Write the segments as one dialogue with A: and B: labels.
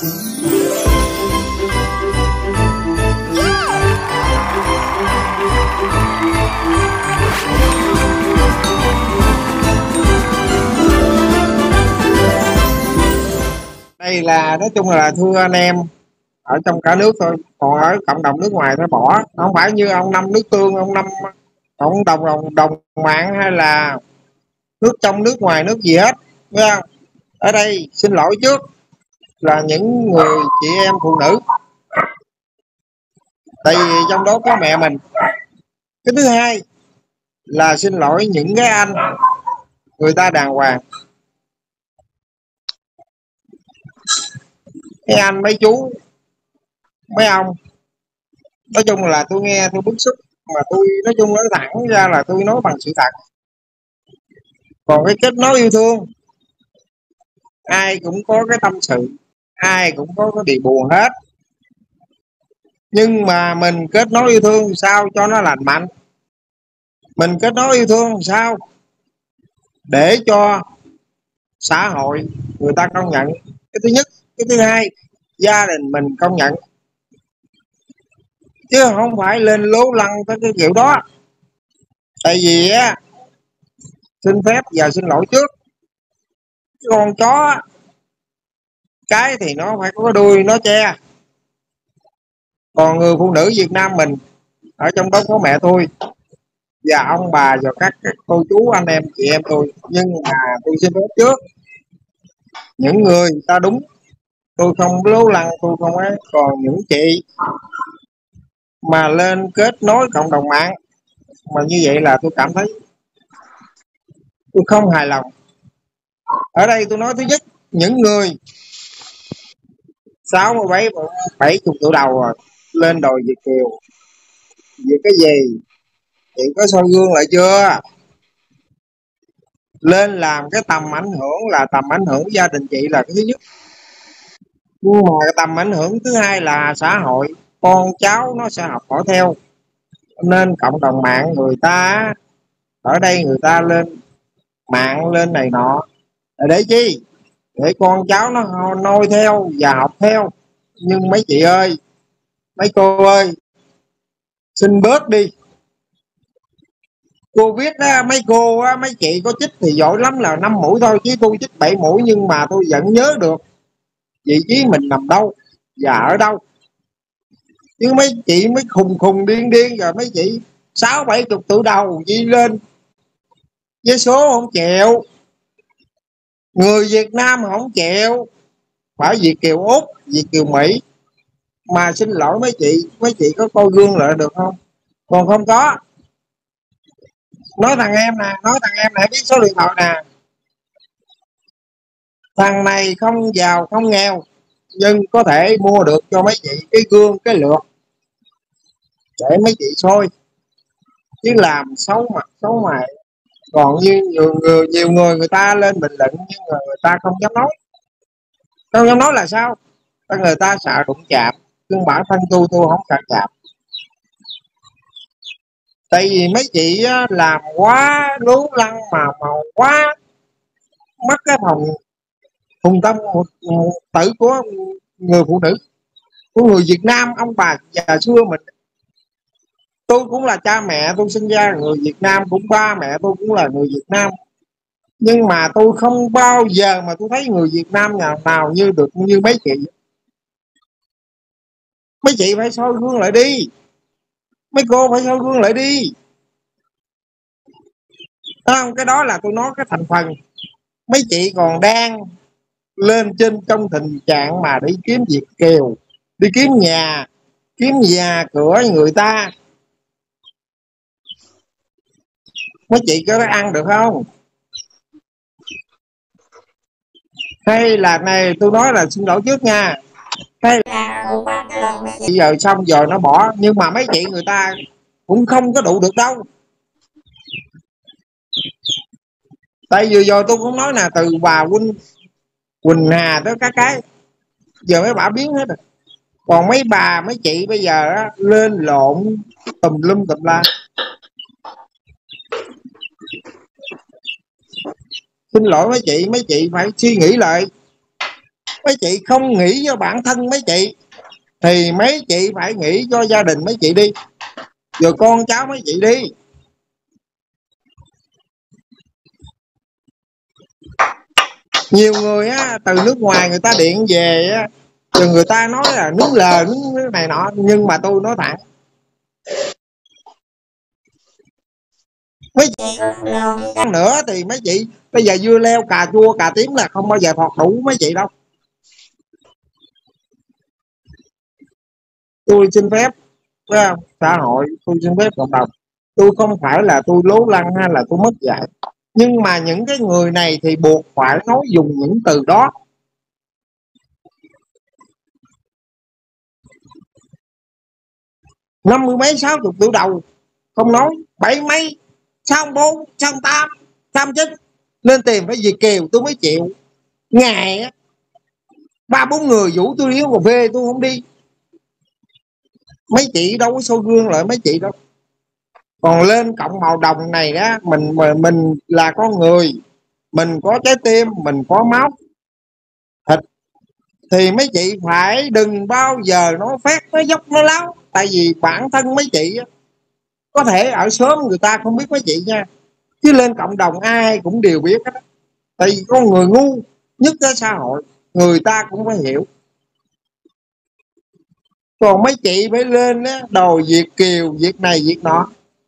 A: Đây là nói chung là thưa anh em ở trong cả nước thôi, còn ở cộng đồng nước ngoài nó bỏ, không phải như ông Năm nước tương, ông đồng mạng hay là nước trong nước ngoài nước gì hết, thấy không? Ở đây xin lỗi trước là những người chị em phụ nữ, tại vì trong đó có mẹ mình. Cái thứ hai là xin lỗi những cái anh người ta đàng hoàng, mấy anh mấy chú mấy ông, nói chung là tôi nghe tôi bức xúc, mà tôi nói chung nói thẳng ra là tôi nói bằng sự thật. Còn cái kết nối yêu thương, ai cũng có cái tâm sự, ai cũng có cái bị buồn hết, nhưng mà mình kết nối yêu thương sao cho nó lành mạnh, mình kết nối yêu thương sao để cho xã hội người ta công nhận. Cái thứ nhất. Cái thứ hai, gia đình mình công nhận, chứ không phải lên lố lăng tới cái kiểu đó. Tại vì á, xin phép và xin lỗi trước, con chó cái thì nó phải có đuôi nó che. Còn người phụ nữ Việt Nam mình, ở trong đó có mẹ tôi và ông bà và các cô chú anh em chị em tôi, nhưng mà tôi xin phép trước, những người ta đúng, tôi không lố lăng, tôi không ấy. Còn những chị mà lên kết nối cộng đồng mạng mà như vậy là tôi cảm thấy tôi không hài lòng. Ở đây tôi nói thứ nhất, những người 67 70 tuổi đầu rồi lên đòi Việt kiều, vì cái gì? Chị có soi gương lại chưa? Lên làm cái tầm ảnh hưởng là tầm ảnh hưởng gia đình chị là cái thứ nhất, nhưng mà cái tầm ảnh hưởng thứ hai là xã hội, con cháu nó sẽ học hỏi theo. Nên cộng đồng mạng người ta ở đây người ta lên mạng lên này nọ để chi? Để con cháu nó noi theo và học theo. Nhưng mấy chị ơi, mấy cô ơi, xin bớt đi. Cô biết á, mấy cô á, mấy chị có chích thì giỏi lắm là 5 mũi thôi, chứ tôi chích 7 mũi, nhưng mà tôi vẫn nhớ được vị trí mình nằm đâu và ở đâu. Chứ mấy chị mới khùng khùng điên điên, rồi mấy chị 60 70 tuổi đầu đi lên với số không chịu, người Việt Nam không chịu, phải Việt kiều Úc, Việt kiều Mỹ. Mà xin lỗi mấy chị có coi gương lại được không? Còn không có. Nói thằng em nè, nói thằng em này biết số điện thoại nè, thằng này không giàu không nghèo, nhưng có thể mua được cho mấy chị cái gương cái lược để mấy chị soi, chứ làm xấu mặt xấu mày. Còn như nhiều người người ta lên bình luận, nhưng mà người ta không dám nói. Không dám nói là sao? Người ta sợ đụng chạm, nhưng bản thân tôi không sợ chạm. Tại vì mấy chị làm quá lố lăng mà quá mất cái hùng tâm tử của người phụ nữ, của người Việt Nam ông bà già xưa mình. Tôi cũng là cha mẹ tôi sinh ra người Việt Nam, cũng ba mẹ tôi cũng là người Việt Nam, nhưng mà tôi không bao giờ mà tôi thấy người Việt Nam nào như được như mấy chị. Mấy chị phải soi gương lại đi, mấy cô phải soi gương lại đi. Không, cái đó là tôi nói cái thành phần. Mấy chị còn đang lên trên trong tình trạng mà đi kiếm Việt kiều, đi kiếm nhà cửa người ta. Mấy chị có ăn được không? Hay là này tôi nói là xin lỗi trước nha, hay là bây giờ xong rồi nó bỏ, nhưng mà mấy chị người ta cũng không có đủ được đâu. Tại vừa rồi tôi cũng nói là từ bà Quỳnh Hà tới các cái giờ mấy bà biến hết rồi. Còn mấy bà mấy chị bây giờ á, lên lộn tùm lum tùm la. Xin lỗi mấy chị phải suy nghĩ lại. Mấy chị không nghĩ cho bản thân mấy chị thì mấy chị phải nghĩ cho gia đình mấy chị đi, rồi con cháu mấy chị đi. Nhiều người á, từ nước ngoài người ta điện về á, rồi người ta nói là nướng lờ nướng này nọ, nhưng mà tôi nói thẳng mấy chị nữa thì mấy chị bây giờ dưa leo cà chua cà tím là không bao giờ thọt đủ mấy chị đâu. Tôi xin phép, phải không, xã hội, tôi xin phép cộng đồng, tôi không phải là tôi lố lăng hay là tôi mất dạy, nhưng mà những cái người này thì buộc phải nói dùng những từ đó. Năm mươi mấy 60 tuổi đầu không nói, bảy mấy 64 68 69 lên tìm phải Việt kiều tôi mới chịu. Ngày á 3 4 người rủ tôi đi uống cà phê tôi không đi. Mấy chị đâu có soi gương lại mấy chị đâu. Còn lên cộng màu đồng này á, mình là con người, mình có trái tim, mình có máu thịt, thì mấy chị phải đừng bao giờ nó phát nó dốc nó láo. Tại vì bản thân mấy chị á, có thể ở sớm người ta không biết mấy chị nha, chứ lên cộng đồng ai cũng đều biết hết. Tại vì con người ngu nhất cái xã hội, người ta cũng phải hiểu. Còn mấy chị phải lên á đòi việt kiều việc này việc nọ.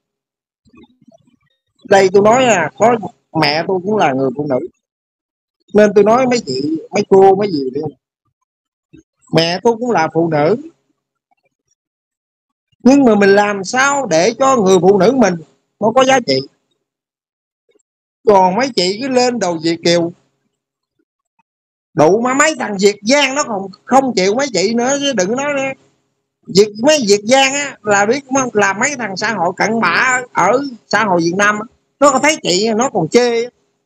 A: Đây tôi nói là có mẹ tôi cũng là người phụ nữ, nên tôi nói mấy chị mấy cô mấy gì đi, mẹ tôi cũng là phụ nữ, nhưng mà mình làm sao để cho người phụ nữ mình nó có giá trị. Còn mấy chị cứ lên đầu việt kiều đủ mà mấy thằng việt giang nó còn không chịu mấy chị nữa, chứ đừng nói nữa. Mấy việt giang á là biết không, là mấy thằng xã hội cặn bã ở xã hội Việt Nam nó có thấy chị nó còn chê.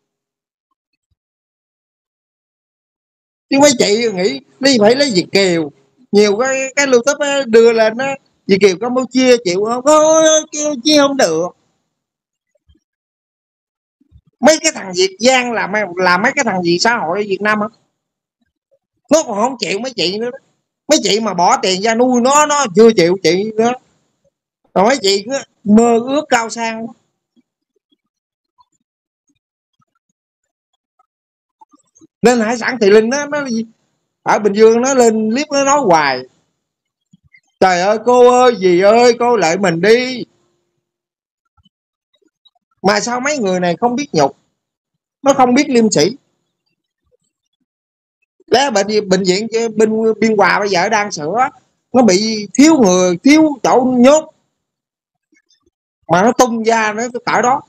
A: Chứ mấy chị nghĩ đi phải lấy việt kiều, nhiều cái YouTube đưa lên đó việt kiều Campuchia chịu không, Campuchia không được. Mấy cái thằng việt giang là mấy cái thằng gì xã hội ở Việt Nam á, nó còn không chịu mấy chị nữa đó. Mấy chị mà bỏ tiền ra nuôi nó chưa chịu chị nữa. Còn mấy chị cứ mơ ước cao sang. Nên hải sản Thị Linh nó ở Bình Dương nó lên clip nó nói hoài, trời ơi cô ơi dì ơi cô lại mình đi. Mà sao mấy người này không biết nhục, nó không biết liêm sĩ. Lẽ bệnh viện bên Biên Hòa bây giờ đang sửa, nó bị thiếu người thiếu chỗ nhốt mà nó tung ra nó cỡ đó.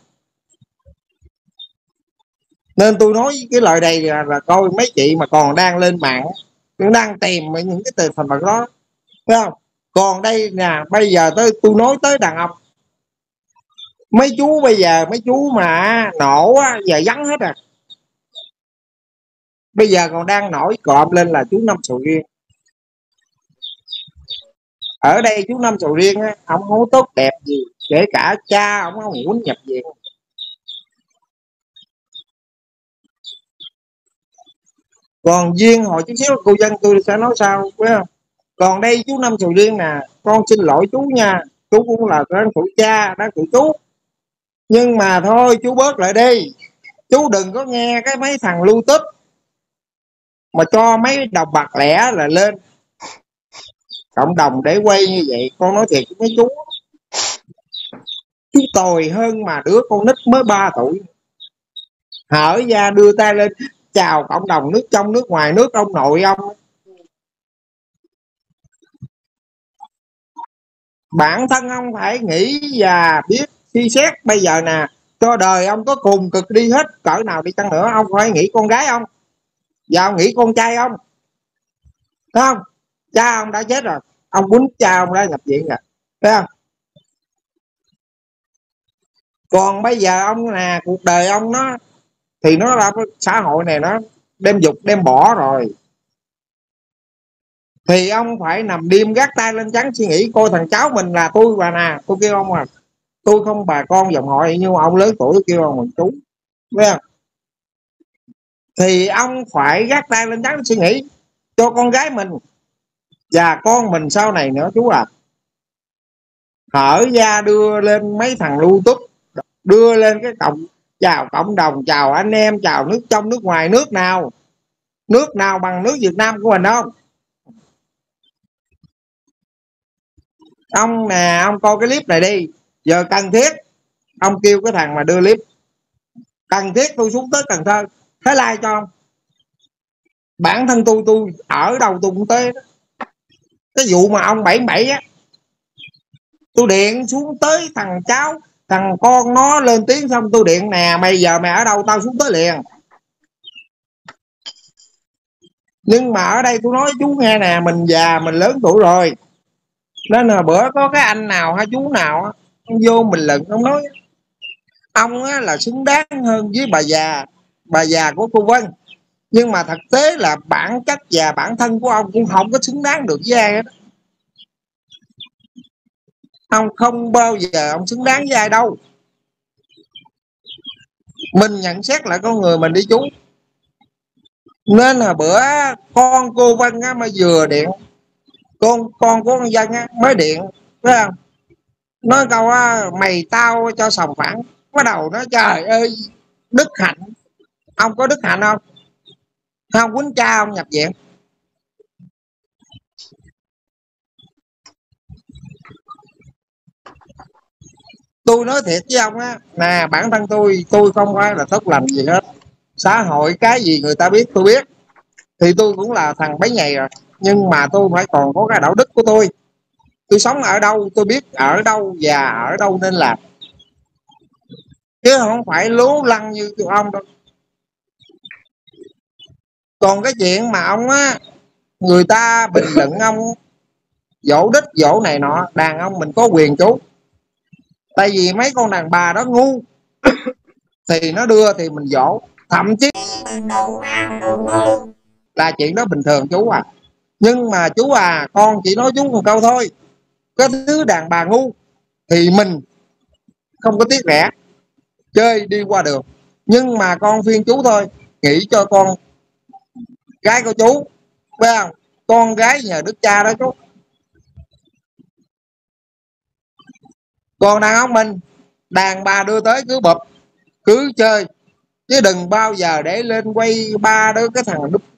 A: Nên tôi nói cái lời này là coi mấy chị mà còn đang lên mạng đang tìm những cái từ thành phần đó, thấy không. Còn đây nè, bây giờ tôi nói tới đàn ông, mấy chú bây giờ mấy chú mà nổ á, giờ vắng hết à. Bây giờ còn đang nổi cộm lên là chú Năm Sầu Riêng. Ở đây chú Năm Sầu Riêng á, ông không tốt đẹp gì, kể cả cha ông không muốn nhập viện. Còn duyên hồi chút xíu cô dân tôi sẽ nói sao, phải không. Còn đây chú Năm Sầu Riêng nè, con xin lỗi chú nha, chú cũng là đáng tuổi cha đáng tuổi chú, nhưng mà thôi chú bớt lại đi. Chú đừng có nghe cái mấy thằng lưu tích mà cho mấy đồng bạc lẻ là lên cộng đồng để quay như vậy. Con nói thiệt với mấy chú tồi hơn mà đứa con nít mới 3 tuổi, hở ra đưa tay lên chào cộng đồng nước trong nước ngoài, nước ông nội ông. Bản thân ông phải nghĩ và biết suy xét. Bây giờ nè, cho đời ông có cùng cực đi hết cỡ nào đi chăng nữa, ông phải nghĩ con gái ông và ông nghĩ con trai ông, thấy không. Cha ông đã chết rồi, ông quýnh cha ông đã nhập viện rồi, thấy không. Còn bây giờ ông nè, cuộc đời ông nó thì nó là xã hội này nó đem dục đem bỏ rồi, thì ông phải nằm đêm gác tay lên trắng suy nghĩ coi thằng cháu mình là tôi. Và nè tôi kêu ông à, tôi không bà con dòng họ nhưng mà ông lớn tuổi tôi kêu ông bằng chú, biết không. Thì ông phải gác tay lên trắng suy nghĩ cho con gái mình và con mình sau này nữa chú à. Hở ra đưa lên mấy thằng YouTube, đưa lên cái chào cộng đồng, chào anh em, chào nước trong nước ngoài, nước nào bằng nước Việt Nam của mình không? Ông nè, ông coi cái clip này đi, giờ cần thiết ông kêu cái thằng mà đưa clip, cần thiết tôi xuống tới Cần Thơ thấy like cho ông. Bản thân tôi ở đâu tôi cũng tới đó. Cái vụ mà ông 77 á, tôi điện xuống tới thằng cháu, thằng con nó lên tiếng xong tôi điện nè, mày giờ mày ở đâu tao xuống tới liền. Nhưng mà ở đây tôi nói chú nghe nè, mình già mình lớn tuổi rồi, nên là bữa có cái anh nào hay chú nào á, ông vô mình lận, ông nói ông á là xứng đáng hơn với bà già của cô Vân. Nhưng mà thực tế là bản chất và bản thân của ông cũng không có xứng đáng được với ai hết. Ông không bao giờ ông xứng đáng với ai đâu. Mình nhận xét lại con người mình đi chú. Nên là bữa con cô Vân á, mà vừa điện, con của con Dân á, mới điện, phải không, nói câu á, mày tao cho sòng phẳng. Bắt đầu nó trời ơi đức hạnh. Ông có đức hạnh không? Không quýnh cha ông nhập viện. Tôi nói thiệt với ông á, nè, bản thân tôi không phải là tốt lành gì hết. Xã hội cái gì người ta biết tôi biết, thì tôi cũng là thằng bấy nhầy rồi. Nhưng mà tôi phải còn có cái đạo đức của tôi. Tôi sống ở đâu tôi biết ở đâu và ở đâu nên làm, chứ không phải lố lăng như tụi ông đâu. Còn cái chuyện mà ông á, người ta bình luận ông dỗ đích dỗ này nọ, đàn ông mình có quyền chú. Tại vì mấy con đàn bà đó ngu thì nó đưa thì mình dỗ, thậm chí là chuyện đó bình thường chú à. Nhưng mà chú à, con chỉ nói chú một câu thôi, cái thứ đàn bà ngu thì mình không có tiếc rẻ, chơi đi qua đường. Nhưng mà con phiên chú thôi, nghĩ cho con gái của chú, phải không, con gái nhờ đức cha đó chú. Còn đàn ông mình, đàn bà đưa tới cứ bập, cứ chơi, chứ đừng bao giờ để lên quay ba đứa cái thằng đúc,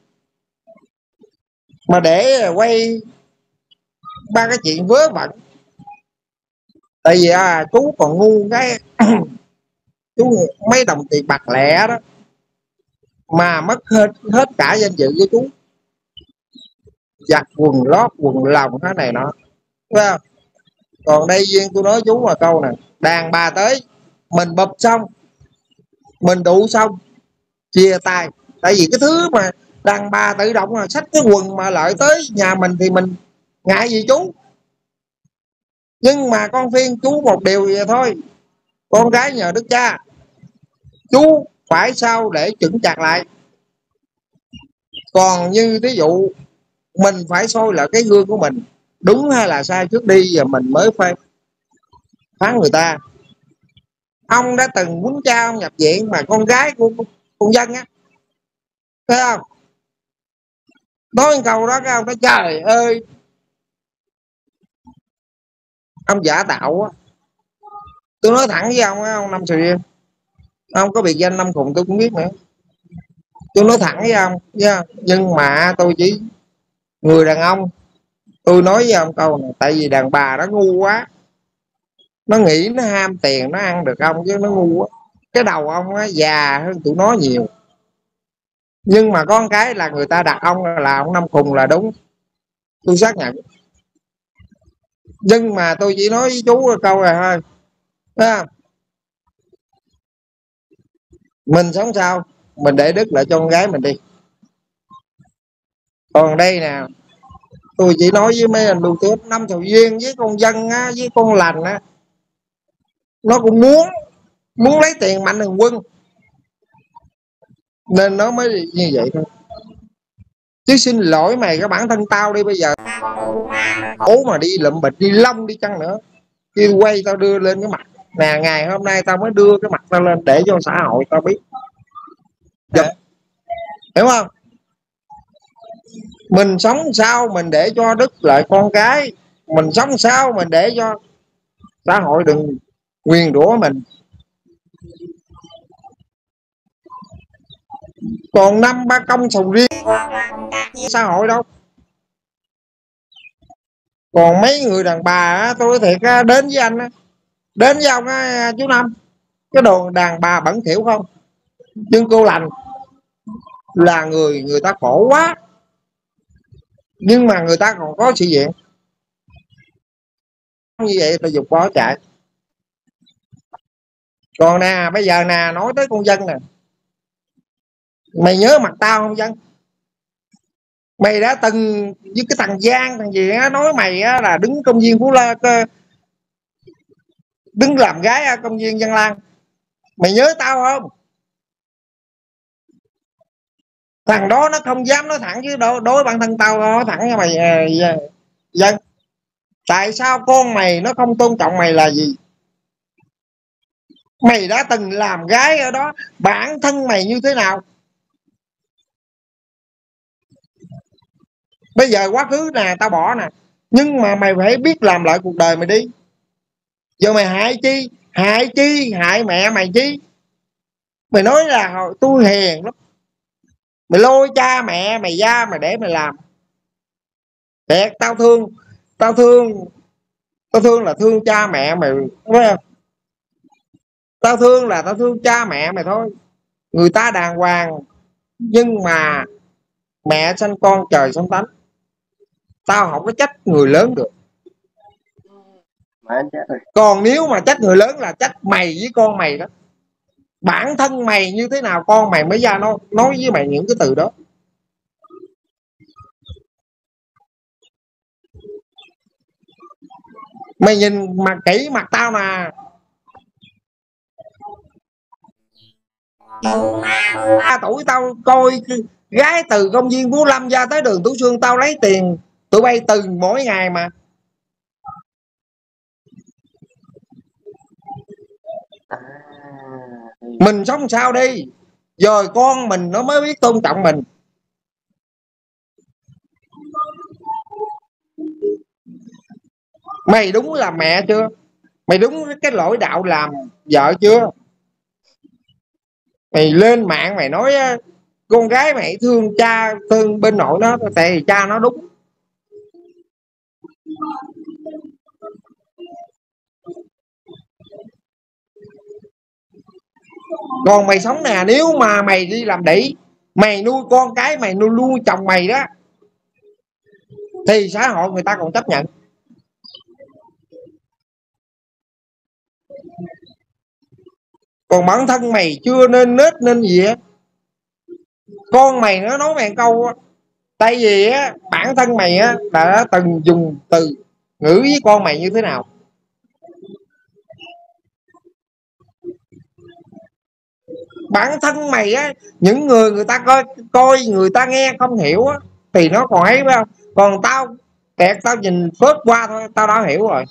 A: mà để quay ba cái chuyện vớ vẩn. Tại vì chú còn ngu cái chú mấy đồng tiền bạc lẻ đó mà mất hết cả danh dự với chú, giặt quần lót quần lòng thế này nọ, phải không? Còn đây duyên tôi nói chú mà câu này, đàn bà tới mình bập xong, mình đụ xong chia tay. Tại vì cái thứ mà đàn bà tự động là xách cái quần mà lợi tới nhà mình thì mình ngại gì chú. Nhưng mà con phiên chú một điều vậy thôi, con gái nhờ đức cha, chú phải sao để chững chạc lại. Còn như ví dụ mình phải soi lại cái gương của mình, đúng hay là sai trước đi và mình mới phải phán người ta. Ông đã từng quýnh cha ông nhập viện mà con gái của con Dân á, thấy không, nói câu đó cái ông nói trời ơi ông giả tạo á. Tôi nói thẳng với ông á, ông Năm Sùi Riêng, ông có biệt danh Năm Khùng tôi cũng biết nữa. Tôi nói thẳng với ông nha, nhưng mà tôi chỉ người đàn ông, tôi nói với ông câu này, tại vì đàn bà nó ngu quá, nó nghĩ nó ham tiền nó ăn được ông, chứ nó ngu quá. Cái đầu ông á già hơn tụi nó nhiều. Nhưng mà có một cái là người ta đặt ông là ông Năm Khùng là đúng, tôi xác nhận. Nhưng mà tôi chỉ nói với chú câu này thôi, thấy không? Mình sống sao mình để đức lại cho con gái mình đi. Còn đây nè, tôi chỉ nói với mấy anh lưu tiếp, Năm Sầu Duyên với con Dân á, với con Lành á, nó cũng muốn lấy tiền Mạnh Thường Quân nên nó mới như vậy thôi. Chứ xin lỗi mày, cái bản thân tao đi bây giờ ố mà đi lụm bịch đi lông đi chăng nữa, khi quay tao đưa lên cái mặt nè, ngày hôm nay tao mới đưa cái mặt tao lên để cho xã hội tao biết. Dạ. Hiểu không? Mình sống sao mình để cho đứt lại con cái, mình sống sao mình để cho xã hội đừng nguyền rủa mình. Còn năm ba công sầu riêng xã hội đâu. Còn mấy người đàn bà á, tôi nói thiệt á, đến với anh á, đến với ông á, chú Năm, cái đồ đàn bà bẩn thỉu không, nhưng cô lành là người ta khổ quá, nhưng mà người ta còn có sự diện như vậy ta dục bỏ chạy. Còn nè bây giờ nè, nói tới con Dân nè, mày nhớ mặt tao không Dân? Mày đã từng với cái thằng Giang thằng gì á nói mày á là đứng công viên Phú La, đứng làm gái ở công viên Văn Lang, mày nhớ tao không? Thằng đó nó không dám nói thẳng chứ đối bản thân tao nói thẳng cho mày. Dân, tại sao con mày nó không tôn trọng mày là gì? Mày đã từng làm gái ở đó, bản thân mày như thế nào? Bây giờ quá khứ nè tao bỏ nè, nhưng mà mày phải biết làm lại cuộc đời mày đi. Giờ mày hại chi, hại chi, hại mẹ mày chi? Mày nói là tôi hiền lắm, mày lôi cha mẹ mày ra mày để mày làm. Thiệt tao thương, tao thương, tao thương là thương cha mẹ mày, phải không? Tao thương là tao thương cha mẹ mày thôi. Người ta đàng hoàng, nhưng mà mẹ sanh con trời sanh tánh, tao không có trách người lớn được. Còn nếu mà trách người lớn là trách mày với con mày đó. Bản thân mày như thế nào con mày mới ra nó nói với mày những cái từ đó. Mày nhìn mặt kỹ mặt tao nè, 3 tuổi tao coi gái từ công viên Phú Lâm ra tới đường Tú Xương, tao lấy tiền tụi bay từng mỗi ngày mà. Mình sống sao đi, rồi con mình nó mới biết tôn trọng mình. Mày đúng là mẹ chưa? Mày đúng cái lỗi đạo làm vợ chưa? Mày lên mạng mày nói con gái mày thương cha thương bên nội nó, tại vì cha nó đúng. Còn mày sống nè, nếu mà mày đi làm đĩ, mày nuôi con cái mày nuôi chồng mày đó, thì xã hội người ta còn chấp nhận. Còn bản thân mày chưa nên nết nên gì á, con mày nó nói mày câu á, tại vì á bản thân mày á đã từng dùng từ ngữ với con mày như thế nào. Bản thân mày á, những người ta coi người ta nghe không hiểu á thì nó còn ấy phải không? Còn tao kẹt, tao nhìn phớt qua thôi tao đã hiểu rồi.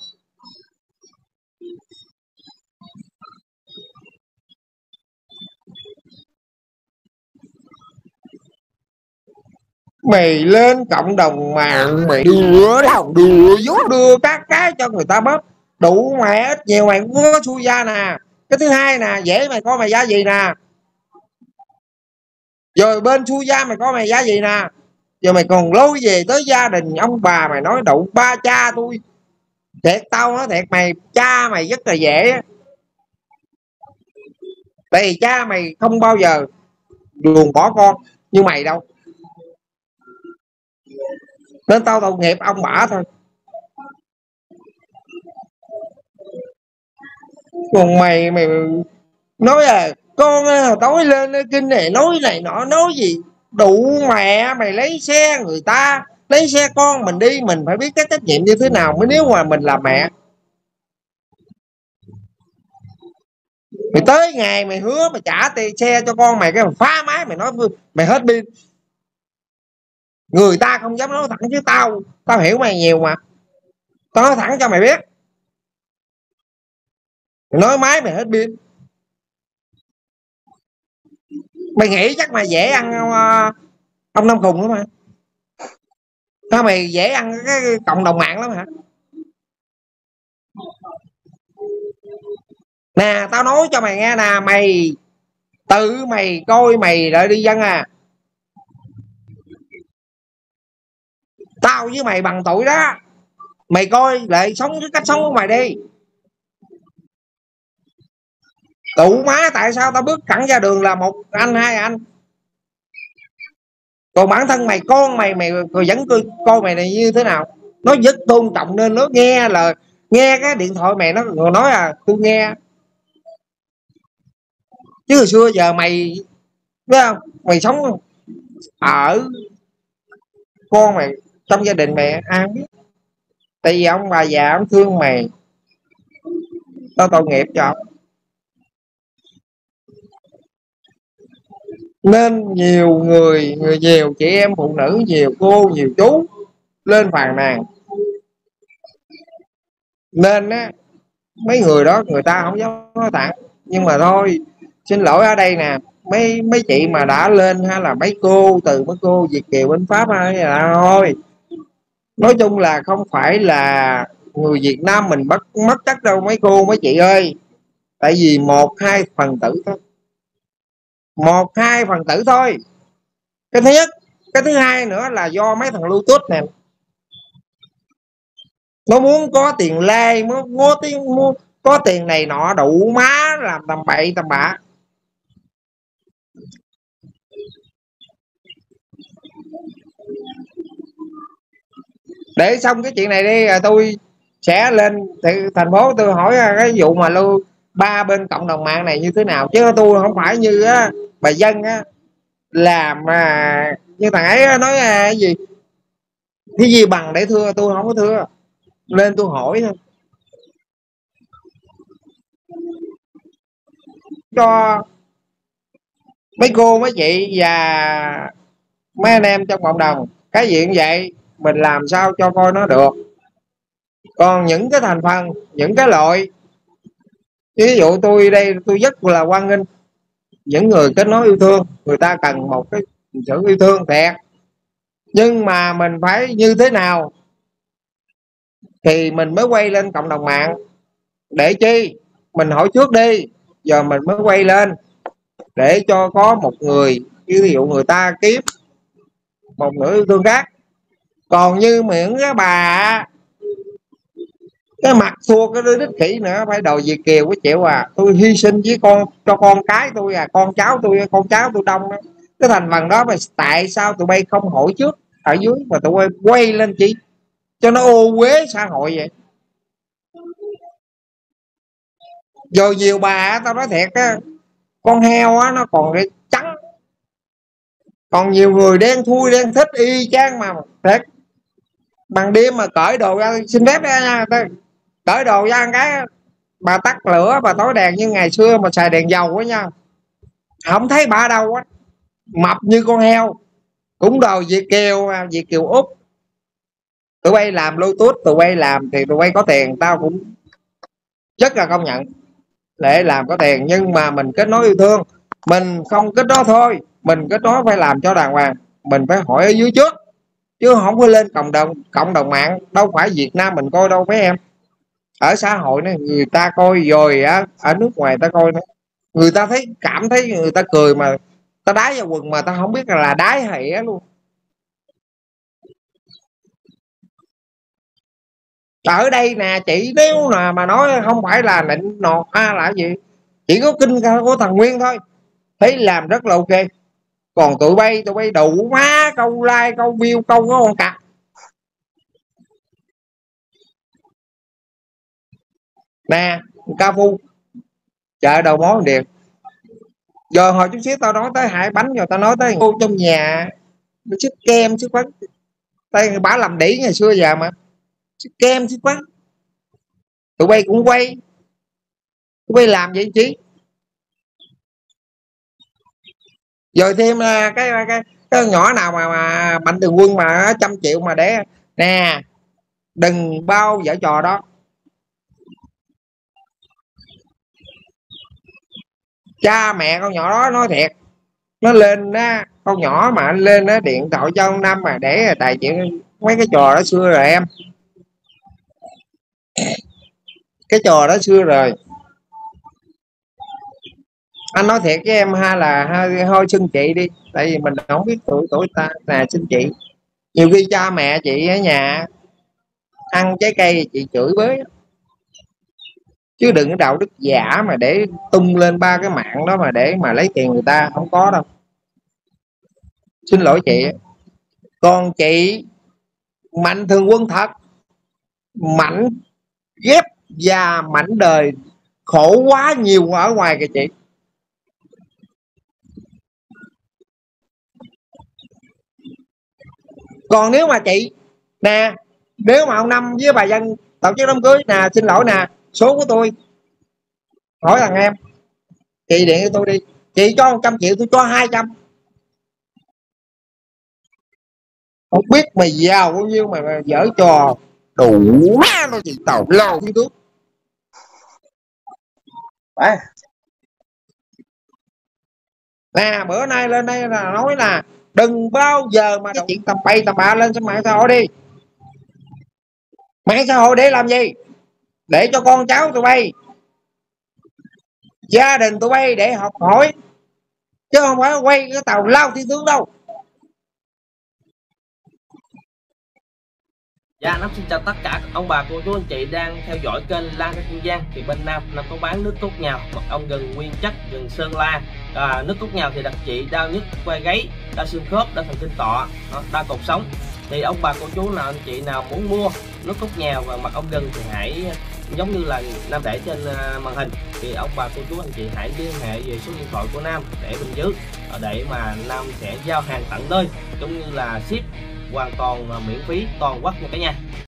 A: Mày lên cộng đồng mạng mày đưa đâu đưa vô đưa các cái cho người ta bóp đủ mẹ ít nhiều mày cũng có xui ra nè. Cái thứ hai nè, dễ mày coi mày giá gì nè, rồi bên xui ra mày coi mày giá gì nè, giờ mày còn lối về tới gia đình ông bà mày nói đụng ba cha tôi. Thiệt tao nói thiệt mày, cha mày rất là dễ, tại vì cha mày không bao giờ luồn bỏ con như mày đâu, nên tao tội nghiệp ông bả thôi. Còn mày nói là con tối lên kinh này nói này nọ nói gì đủ mẹ mày. Lấy xe người ta, lấy xe con mình đi, mình phải biết cái trách nhiệm như thế nào mới, nếu mà mình là mẹ. Mày tới ngày mày hứa mày trả tiền xe cho con mày, cái mày phá máy mày nói mày hết pin. Người ta không dám nói thẳng chứ tao tao hiểu mày nhiều mà, tao nói thẳng cho mày biết. Mày nói máy mày hết pin, mày nghĩ chắc mày dễ ăn ông Năm Khùng lắm mà. Sao mày dễ ăn cái cộng đồng mạng lắm hả? Nè tao nói cho mày nghe nè, mày tự mày coi mày lại đi dân à. Tao với mày bằng tuổi đó, mày coi lại sống cái cách sống của mày đi. Tụ má tại sao tao bước thẳng ra đường là một anh hai anh, còn bản thân mày con mày vẫn coi mày này như thế nào? Nó rất tôn trọng nên nó nghe là nghe cái điện thoại mày nó nói à tôi nghe. Chứ hồi xưa giờ mày biết không, mày sống ở con mày trong gia đình mày ai biết, tại vì ông bà già ông thương mày, tao tội nghiệp cho ông. Nên nhiều người nhiều chị em phụ nữ, nhiều cô nhiều chú lên phàn nàn, nên á mấy người đó người ta không dám nói thẳng. Nhưng mà thôi, xin lỗi ở đây nè, mấy mấy chị mà đã lên hay là mấy cô, từ mấy cô Việt kiều bên Pháp hay là thôi, nói chung là không phải là người Việt Nam mình mất chất đâu mấy cô mấy chị ơi. Tại vì một hai phần tử thôi, một hai phần tử thôi, cái thứ nhất. Cái thứ hai nữa là do mấy thằng lưu tút nè, nó muốn có tiền lê, muốn có tiền này nọ đủ má làm tầm bậy tầm bạ. Để xong cái chuyện này đi rồi tôi sẽ lên thành phố tôi hỏi cái vụ mà lưu ba bên cộng đồng mạng này như thế nào, chứ tôi không phải như á bà Dân á làm mà như thằng ấy nói cái gì cái gì bằng để thưa, tôi không có thưa, lên tôi hỏi thôi cho mấy cô mấy chị và mấy anh em trong cộng đồng cái chuyện vậy mình làm sao cho coi nó được. Còn những cái thành phần, những cái loại, ví dụ tôi đây tôi rất là hoan nghênh những người kết nối yêu thương, người ta cần một cái sự yêu thương thiệt, nhưng mà mình phải như thế nào thì mình mới quay lên cộng đồng mạng. Để chi mình hỏi trước đi giờ mình mới quay lên, để cho có một người, ví dụ người ta kiếm một nửa yêu thương khác. Còn như miệng cái bà cái mặt thua cái đứa đích kỷ nữa phải đòi Việt kiều cái chịu à, tôi hy sinh với con cho con cái tôi à, con cháu tôi đông đó. Cái thành phần đó mà tại sao tụi bay không hỏi trước ở dưới mà tụi bay quay lên chi cho nó ô uế xã hội vậy? Rồi nhiều bà tao nói thiệt á, con heo á nó còn cái trắng, còn nhiều người đen thui đen thích y chang mà thiệt. Ban đêm mà cởi đồ ra, xin phép ra nha, cởi đồ ra một cái bà tắt lửa bà tối đèn như ngày xưa mà xài đèn dầu á nha, không thấy bà đâu á, mập như con heo. Cũng đồ Việt kiều mà, Việt kiều Úc. Tụi bay làm Bluetooth, tụi bay làm thì tụi bay có tiền, tao cũng rất là công nhận để làm có tiền, nhưng mà mình kết nối yêu thương, mình không kết nối thôi, mình kết nối phải làm cho đàng hoàng, mình phải hỏi ở dưới trước chứ không có lên cộng đồng mạng. Đâu phải Việt Nam mình coi đâu mấy em, ở xã hội này người ta coi rồi á, ở nước ngoài ta coi nữa, người ta thấy cảm thấy người ta cười mà ta đái vào quần mà ta không biết là đái hay é luôn. Ở đây nè chị, nếu mà nói không phải là nịnh nọt là gì, chỉ có kinh của thằng Nguyên thôi thấy làm rất là ok. Còn tụi bay đủ má câu like câu view câu có con cặc. Nè ca phu chợ đầu mối điện, giờ hồi chút xíu tao nói tới Hải Bánh, rồi tao nói tới cô trong nhà nó xích kem xích bánh, tay bả làm đĩ ngày xưa giờ mà xích kem xích bánh, tụi bay cũng quay, tụi bay làm vậy chứ. Rồi thêm cái nhỏ nào mà Mạnh Thường Quân mà 100 triệu mà để nè, đừng bao dở trò đó. Cha mẹ con nhỏ đó nói thiệt, nó lên á, con nhỏ mà lên á điện thoại cho ông Năm mà để tài chuyện mấy cái trò đó xưa rồi em, cái trò đó xưa rồi. Anh nói thiệt với em ha, là thôi xưng chị đi, tại vì mình không biết tuổi tuổi ta là xưng chị. Nhiều khi cha mẹ chị ở nhà ăn trái cây chị chửi bới, chứ đừng có đạo đức giả mà để tung lên ba cái mạng đó mà để mà lấy tiền người ta, không có đâu. Xin lỗi chị. Còn chị mạnh thường quân thật, mạnh ghép và mảnh đời khổ quá nhiều ở ngoài kìa chị. Còn nếu mà chị nè, nếu mà ông Năm với bà Dân tổ chức đám cưới nè, xin lỗi nè, số của tôi hỏi thằng em, chị điện cho tôi đi, chị cho 100 triệu tôi cho 200. Không biết mày giàu bao nhiêu mà dở trò đủ má nó chị tàu lao thiên tướng. Nè bữa nay lên đây là nói là đừng bao giờ mà cái chuyện tầm bay tầm bạ lên trên mạng xã hội đi. Mạng xã hội để làm gì? Để cho con cháu tụi bay, gia đình tụi bay để học hỏi, chứ không phải quay cái tàu lao thiên tướng đâu.
B: Dạ, Nam xin chào tất cả ông bà cô chú anh chị đang theo dõi kênh Lan Cây Kiên Giang. Thì bên Nam có bán nước cốt nhào, mật ong gừng nguyên chất, gừng Sơn La. Nước cốt nhào thì đặc trị đau nhức vai gáy, đau xương khớp, đau thần kinh tọa, đau cột sống. Thì ông bà cô chú nào anh chị nào muốn mua nước cốt nhào và mật ong gừng thì hãy giống như là Nam để trên màn hình, thì ông bà cô chú anh chị hãy liên hệ về số điện thoại của Nam để bên dưới, để mà Nam sẽ giao hàng tận nơi, cũng như là ship hoàn toàn miễn phí toàn quốc nha cả nhà.